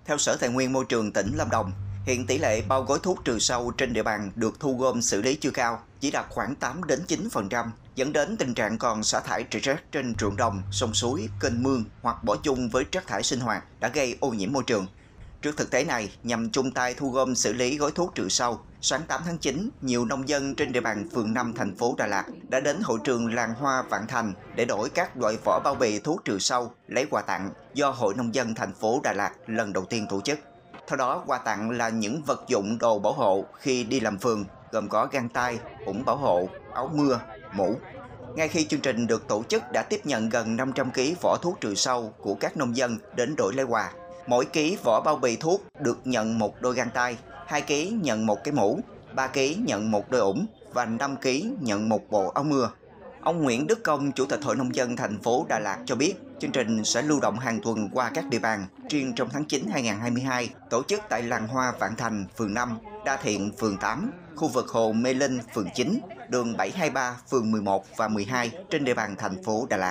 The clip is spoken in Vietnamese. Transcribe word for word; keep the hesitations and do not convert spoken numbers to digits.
Theo Sở Tài nguyên Môi trường tỉnh Lâm Đồng, hiện tỷ lệ bao gói thuốc trừ sâu trên địa bàn được thu gom xử lý chưa cao, chỉ đạt khoảng tám đến chín phần trăm, dẫn đến tình trạng còn xả thải rỉ rác trên ruộng đồng, sông suối, kênh mương hoặc bỏ chung với rác thải sinh hoạt đã gây ô nhiễm môi trường. Trước thực tế này, nhằm chung tay thu gom xử lý gói thuốc trừ sâu, sáng tám tháng chín, nhiều nông dân trên địa bàn phường năm thành phố Đà Lạt đã đến hội trường làng hoa Vạn Thành để đổi các loại vỏ bao bì thuốc trừ sâu lấy quà tặng do Hội Nông dân thành phố Đà Lạt lần đầu tiên tổ chức. Theo đó, quà tặng là những vật dụng đồ bảo hộ khi đi làm phường, gồm có găng tay, ủng bảo hộ, áo mưa, mũ. Ngay khi chương trình được tổ chức đã tiếp nhận gần năm trăm ki lô gam vỏ thuốc trừ sâu của các nông dân đến đổi lấy quà. Mỗi ký vỏ bao bì thuốc được nhận một đôi găng tay, hai ký nhận một cái mũ, ba ký nhận một đôi ủng và năm ký nhận một bộ áo mưa. Ông Nguyễn Đức Công, Chủ tịch Hội Nông dân thành phố Đà Lạt cho biết, chương trình sẽ lưu động hàng tuần qua các địa bàn. Riêng trong tháng chín năm hai nghìn không trăm hai mươi hai, tổ chức tại làng hoa Vạn Thành, phường năm, Đa Thiện, phường tám, khu vực Hồ Mê Linh, phường chín, đường bảy hai ba, phường mười một và mười hai trên địa bàn thành phố Đà Lạt.